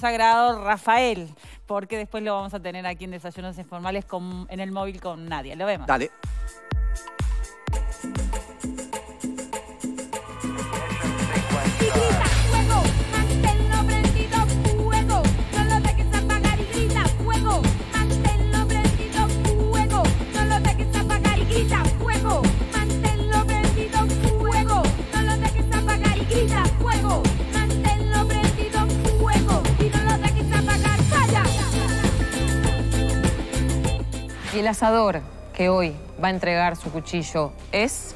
sagrado, Rafael, porque después lo vamos a tener aquí en Desayunos Informales en el móvil con Nadia. Lo vemos. Dale. Y el asador que hoy va a entregar su cuchillo es...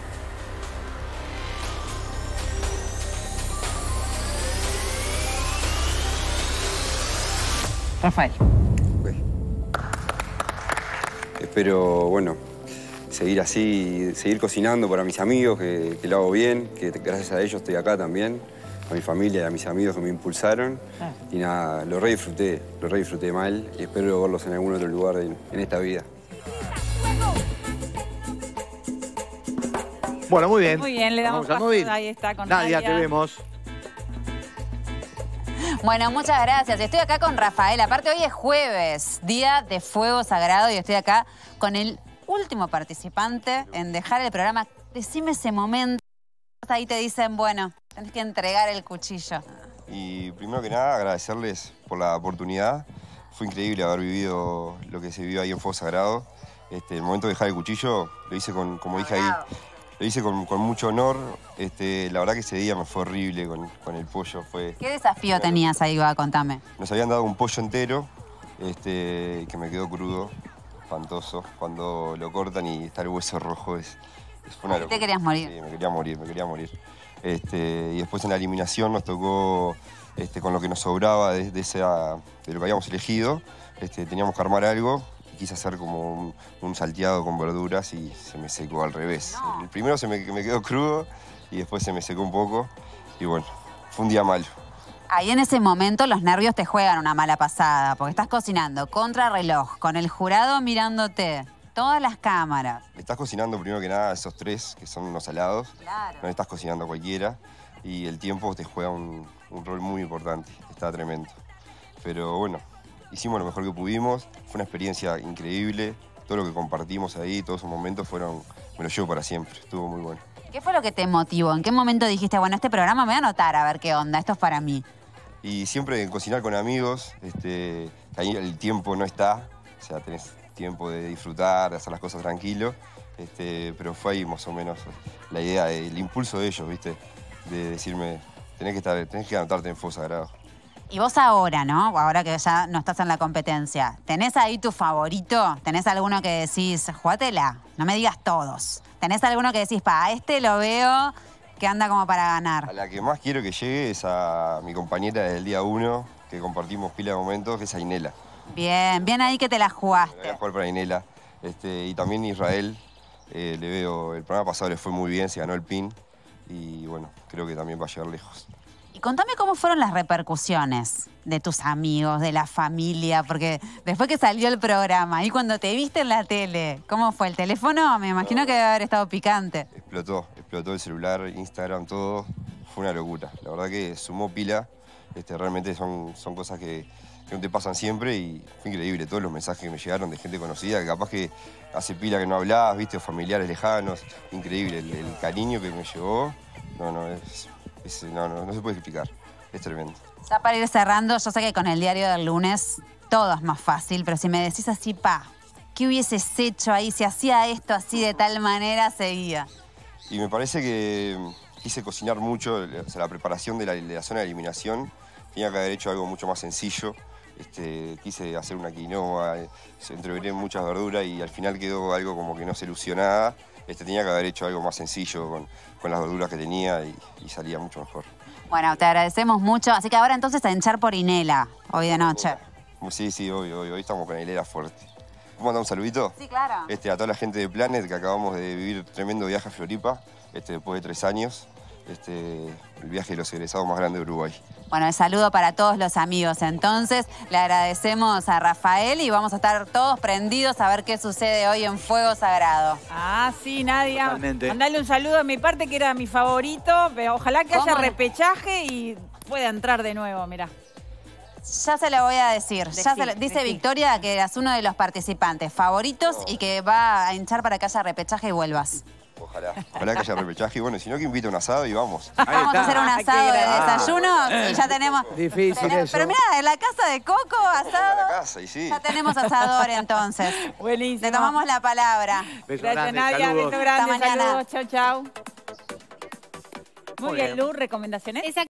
Rafael. Okay. Espero, bueno, seguir así, seguir cocinando para mis amigos, que lo hago bien, que gracias a ellos estoy acá también, a mi familia y a mis amigos que me impulsaron. Y nada, lo re disfruté mal y espero verlos en algún otro lugar en esta vida. Bueno, muy bien. Muy bien, le damos paso. Ahí está con Nadia, te vemos. Bueno, muchas gracias. Estoy acá con Rafael. Aparte, hoy es jueves, día de fuego sagrado, y estoy acá con el último participante en dejar el programa. Decime ese momento. Ahí te dicen, bueno, tenés que entregar el cuchillo. Y primero que nada, agradecerles por la oportunidad. Fue increíble haber vivido lo que se vivió ahí en Fuego Sagrado. El momento de dejar el cuchillo lo hice como dije ahí, lo hice con mucho honor. La verdad que ese día me fue horrible con el pollo. ¿Qué desafío tenías ahí, va? Contame. Nos habían dado un pollo entero que me quedó crudo, espantoso. Cuando lo cortan y está el hueso rojo, fue una locura. ¿Te querías morir? Sí, me quería morir. Y después en la eliminación nos tocó, con lo que nos sobraba de lo que habíamos elegido, teníamos que armar algo. Quise hacer como un salteado con verduras y se me secó al revés. No. El primero me quedó crudo y después se me secó un poco. Y bueno, fue un día malo. Ahí en ese momento los nervios te juegan una mala pasada, porque estás cocinando contra reloj, con el jurado mirándote, todas las cámaras. Estás cocinando primero que nada a esos tres, que son unos salados. Claro. No estás cocinando a cualquiera. Y el tiempo te juega un rol muy importante. Está tremendo. Pero bueno, hicimos lo mejor que pudimos. Fue una experiencia increíble. Todo lo que compartimos ahí, todos esos momentos me lo llevo para siempre. Estuvo muy bueno. ¿Qué fue lo que te motivó? ¿En qué momento dijiste, bueno, este programa me voy a anotar a ver qué onda, esto es para mí? Y siempre en cocinar con amigos, ahí el tiempo no está. O sea, tenés tiempo de disfrutar, de hacer las cosas tranquilo. Pero fue ahí más o menos la idea, el impulso de ellos, ¿viste? De decirme, tenés que anotarte en Fuego Sagrado. Y vos ahora, ¿no? Ahora que ya no estás en la competencia, ¿tenés ahí tu favorito? ¿Tenés alguno que decís, jugátela? No me digas todos. ¿Tenés alguno que decís, a este lo veo que anda como para ganar? A la que más quiero que llegue es a mi compañera desde el día 1, que compartimos pila de momentos, que es Ainela. Bien, bien ahí que te la jugaste. Voy a jugar para Ainela. Y también Israel, le veo, el programa pasado le fue muy bien, se ganó el PIN. Y bueno, creo que también va a llegar lejos. Y contame cómo fueron las repercusiones de tus amigos, de la familia, porque después que salió el programa y cuando te viste en la tele, ¿cómo fue? ¿El teléfono? Me imagino que debe haber estado picante. Explotó el celular, Instagram, todo. Fue una locura. La verdad que sumó pila. Realmente son cosas que no te pasan siempre y fue increíble. Todos los mensajes que me llegaron de gente conocida, que capaz que hace pila que no hablabas, viste, o familiares lejanos. Increíble. El cariño que me llevó, no se puede explicar. Es tremendo. Ya para ir cerrando, yo sé que con el diario del lunes todo es más fácil, pero si me decís así, ¿qué hubieses hecho ahí? Si hacía esto así de tal manera, seguía. Y me parece que quise cocinar mucho, o sea, la preparación de la zona de eliminación. Tenía que haber hecho algo mucho más sencillo. Quise hacer una quinoa, entreveré muchas verduras y al final quedó algo como que no se ilusionaba. Tenía que haber hecho algo más sencillo con las verduras que tenía y salía mucho mejor. Bueno, te agradecemos mucho. Así que ahora entonces a hinchar por Inela, hoy de noche. Sí, hoy estamos con Inela fuerte. ¿Puedo mandar un saludito? Sí, claro. A toda la gente de Planet, que acabamos de vivir tremendo viaje a Floripa, después de 3 años. El viaje de los egresados más grande de Uruguay. Bueno, el saludo para todos los amigos. Entonces, le agradecemos a Rafael y vamos a estar todos prendidos a ver qué sucede hoy en Fuego Sagrado. Ah, sí, Nadia. Totalmente. Mandale un saludo a mi parte, que era mi favorito. Ojalá que haya repechaje y pueda entrar de nuevo, mirá. Ya se lo voy a decir. Dice Victoria que eras uno de los participantes favoritos y que va a hinchar para que haya repechaje y vuelvas. Ojalá que haya repechaje y bueno, si no que invite un asado y vamos. Vamos a hacer un asado de desayuno y ya tenemos... Difícil eso. Pero mira, en la casa de Coco, asado. La casa, y sí. Ya tenemos asador entonces. Buenísimo. Le tomamos la palabra. Beso Gracias, grande, Nadia. saludos. Beso grande. Hasta mañana. Saludos. Chau, chau. Muy Muy bien, bien. Lu. ¿Recomendaciones?